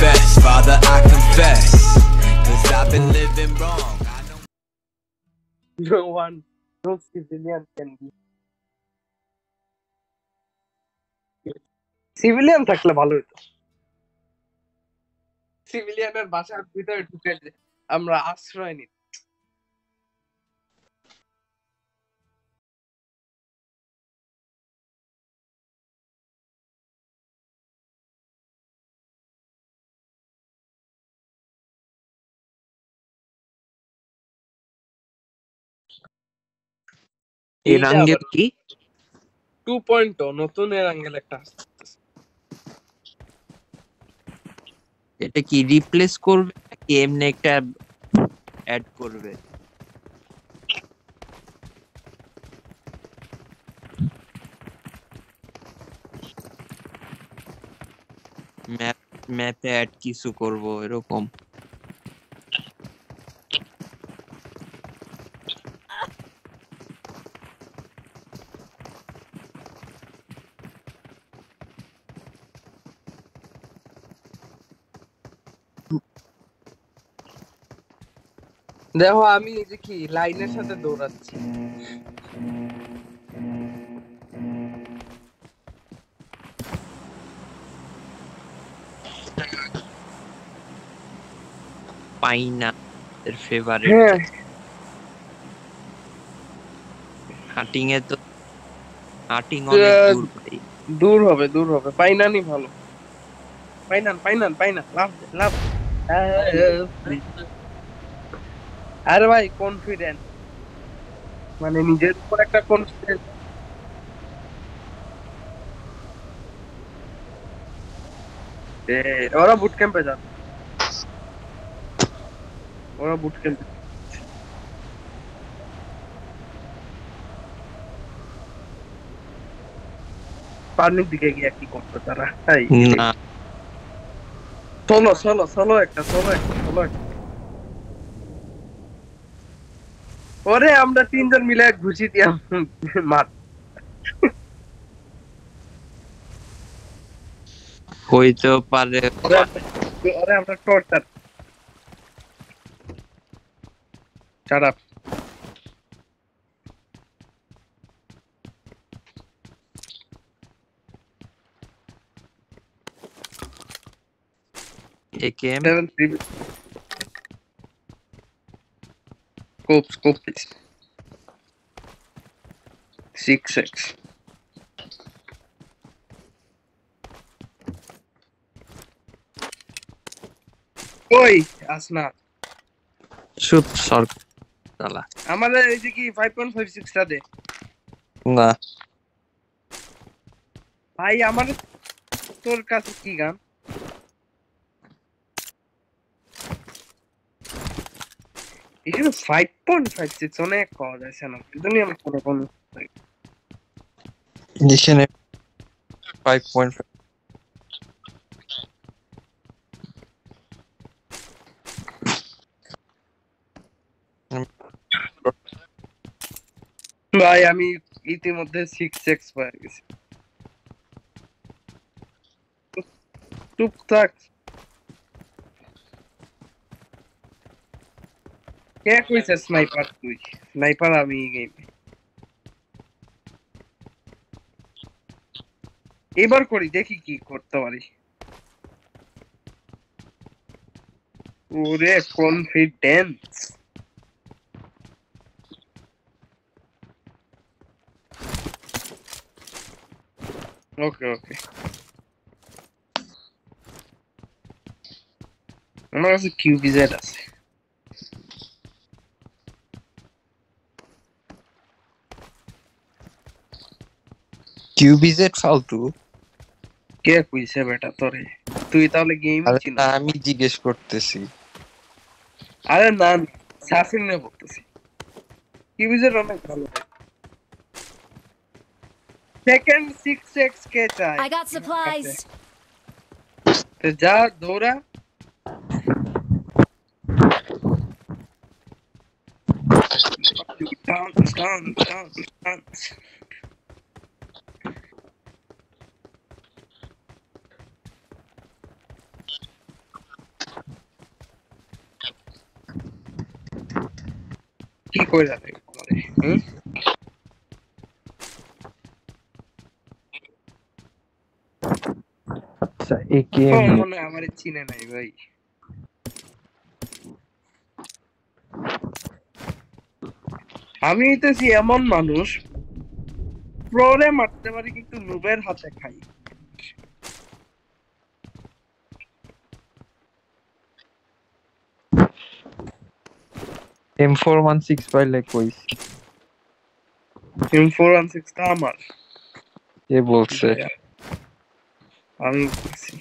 confess, Father, I confess, 'cause I've been living wrong. I know. No one, no civilian can be. Civilian থাকলে ভালো হতো। সিভিলিয়ানের বাসার ভিতরে ঢুকে আমরা আশ্রয় নিই। এরাঙ্গেল কি 2.0 নতুন এরাঙ্গেল একটা আসছে। এটা কি রিপ্লেস করবে নাকি এমনি একটা অ্যাড করবে? ম্যাপে অ্যাড কিছু করব এরকম। দেখো আমি এই যে কি লাইনের সাথে দৌড়াচ্ছি। পাইনা এর ফেভারিট। হ্যাঁ হাটিং এ তো হাটিং অনেক দূর ভাই। দূর হবে পাইনানি ভালো। পাইনান লাভ আরে ভাই কনফিডেন্ট মানে নিজের উপর একটা কনফিডেন্স। ওরা বুট ক্যাম্পে যান, ওরা বুট ক্যাম্পে পানির দিকে গিয়ে কি করতো তারা? না চলো একটা ওরে আমরা তিনজন মিলে এক ঘুষি দিয়া মার হইতেও পারে। ওরে আমরা torture shut up. AKM scope please 6x ওই আসনা শুট সর চালা। আমাদের এই যে কি 5.56 টা দে না ভাই। আমার তোর কাছে কি গান? এখানে 5.56 অনেক পাওয়া যাচ্ছে না কিন্তু আমার কোনো কোনো এখানে 5.5 ভাই আমি ইতিমধ্যে 6x পেয়ে গেছি। টুকটাক কে কইছে স্নাইপার? তুই স্নাইপার আমি গেমে এবার করি, দেখি কি করতে পারি। ওরে কনফিডেন্স। ওকে আমার কাছে কিউবিজেড আছে। কিউবিজেড ফালতু। কে কইছে বেটা তোরে? তুই তাহলে গেম চিনিস? আমি জিজ্ঞেস করতেছি। আরে না সাফিন নে বলতেছি। কিউবিজেড অনেক ভালো। সেকেন্ড 6x কে চাই? I got supplies. তো যা দৌড়া। Dance. কি কইরা রে আমারে হুম আচ্ছা একেএম মনে হয় আমারে চিনে নাই ভাই আমি হইতেছি এমন মানুষ প্রোরে মারতে পারি কিন্তু নুবের হাতে খাই M416 পাইলে কইস M416 টা আমার কে বলছে ভাইয়া, আমি বলছি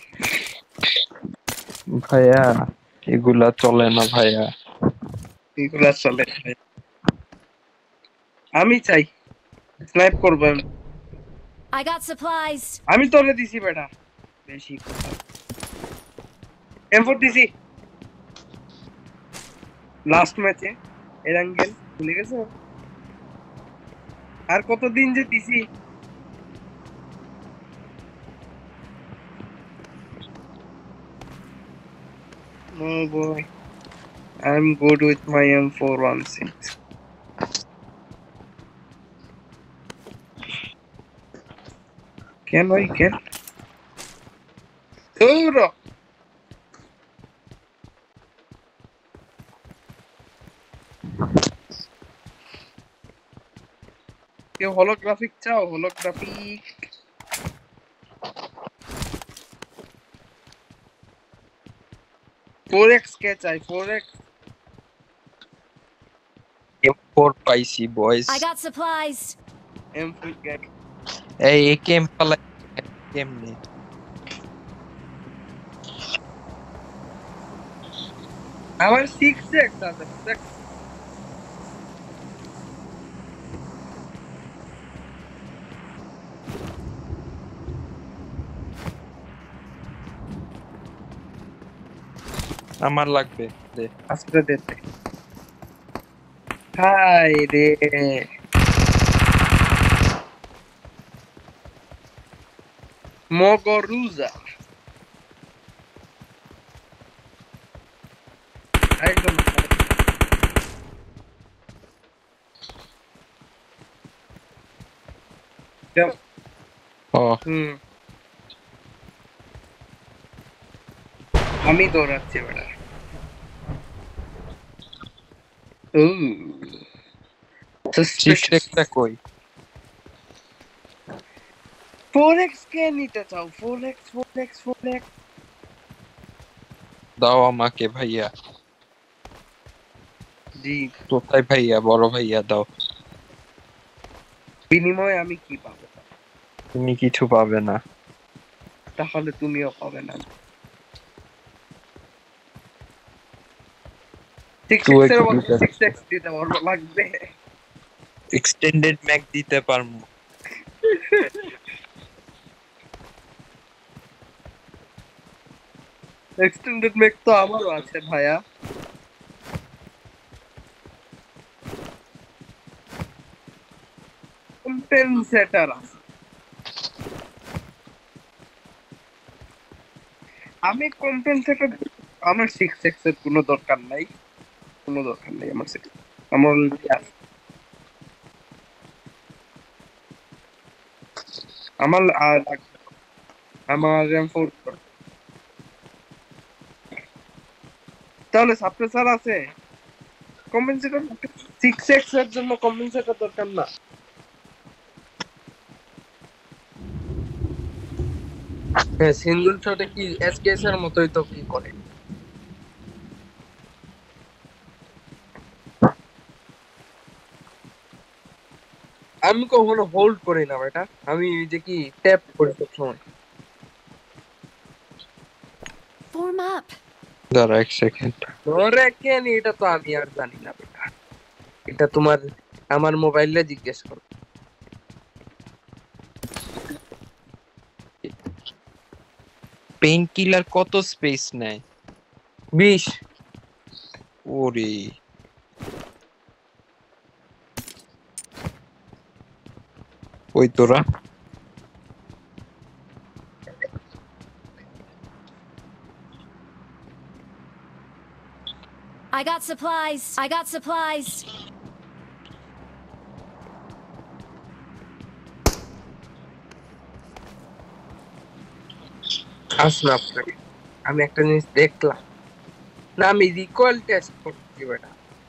ভাইয়া এগুলা চলে না ভাইয়া এগুলা চলে ভাই। আমি চাই স্নাইপ করবেন I got supplies. আমি তোরে দিছি বেটা বেশি কথা M4 দিছি লাস্ট ম্যাচে এর অ্যাঙ্গেল ভুলে গেছো আর কতদিন যে দিছি Oh boy, I'm good with my M416. Can I can? Duro. কেউ holographic চাও holographic 4x কে চাই 4x M4 পাইছি বয়স I got supplies. M3 কে এই একেএম পালা কেমনে আমার 6x আছে 6 আমার লাগবে দে আজকে দিতে হাই রে মগরুজা একদম ও আমি দৌড়াচ্ছি বেটা সিক্সটা কই 4x কে নিতে চাও 4x 4x 4x দাও আমাকে ভাইয়া জি কোথায় ভাইয়া বড় ভাইয়া দাও বিনিময়ে আমি কি পাবো তুমি কিছু পাবে না তাহলে তুমিও পাবে না 6x এর বদলে 6x দিতে পারবো লাগবে এক্সটেন্ডেড ম্যাক দিতে পারমু এক্সটেন্ডেড মেক তো আমারও আছে ভাইয়া কম্পেনসেটর আছে আমি কম্পেনসেটর আমার 6x এর কোনো দরকার নাই আমার 6 আমার already আছে। আমার আমার M4 তাহলে সাপ্রেসার আছে কম্পেনসেটর 6x এর জন্য কম্পেনসেটর দরকার না হ্যাঁ সিঙ্গেল শটে কি এসকেএস এর মতই তো কি করে আমি কখনো হোল্ড করি না বেটা আমি যে কি ট্যাপ করি সব সময় Form up. দাঁড়া এক সেকেন্ড ধরে কেন এটা তো আমি আর জানি না বেটা এটা তোমার আমার মোবাইলে জিজ্ঞেস করো পেইন কিলার কত স্পেস নেয় 20 ওরে ওই তোরা I got supplies. I got supplies. আসলে আপনাকে আমি একটা জিনিস দেখলাম না, আমি রিকয়েল টেস্ট করছি বেটা।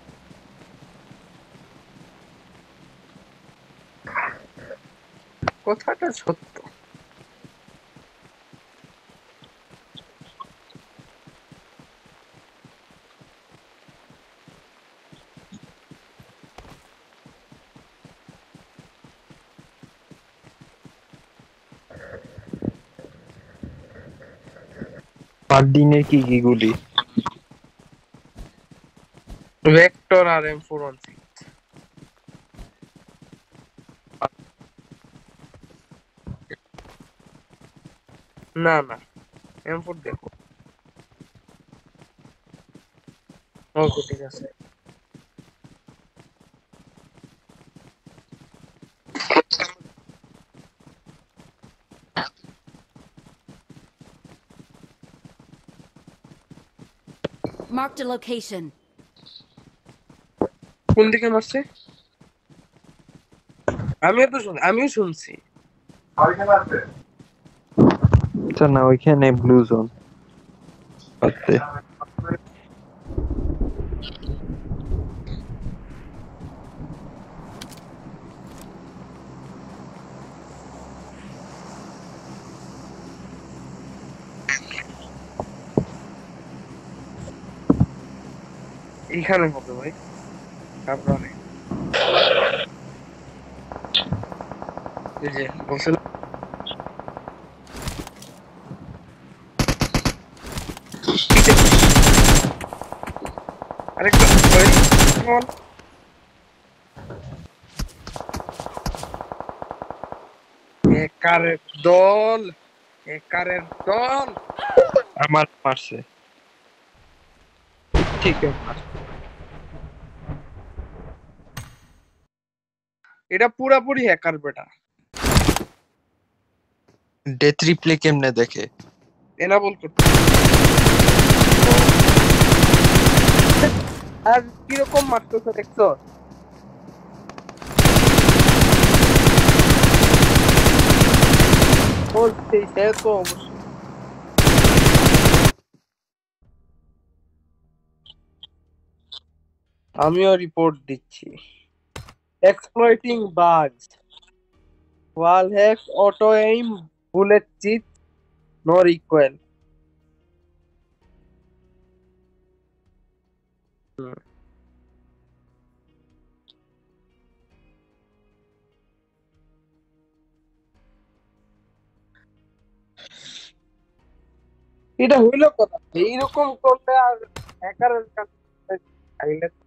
কথাটা সত্য। আর দিনের কি কি গুলি? ভেক্টর আর M416। না না, M4 দেখো। ওকে ঠিক আছে। Marked a location. কোন দিকে মারছে? আমিও শুনছি। আচ্ছা না, ওইখানে ব্লু জোন আছে। এইখানে হবে ভাই, সাবধানে। এই যে বলছিলাম আরেকটা ওই কেমন? একারের দল, একারের দল। আমার মারছে। ঠিক আছে, এটা পুরাপুরি হ্যাকার বেটা। ডেথ রিপ্লে কেমনে দেখে? এনাবল করতে। আর কিরকম মারতেছে দেখছো? বলছি সে তো অবশ্যই। আমিও রিপোর্ট দিচ্ছি। Exploiting bugs, wall hacks, auto aim, bullet cheat, no recoil. এটা হইলো কথা, এইরকম করলে আর হ্যাকারের কাছে চাইলে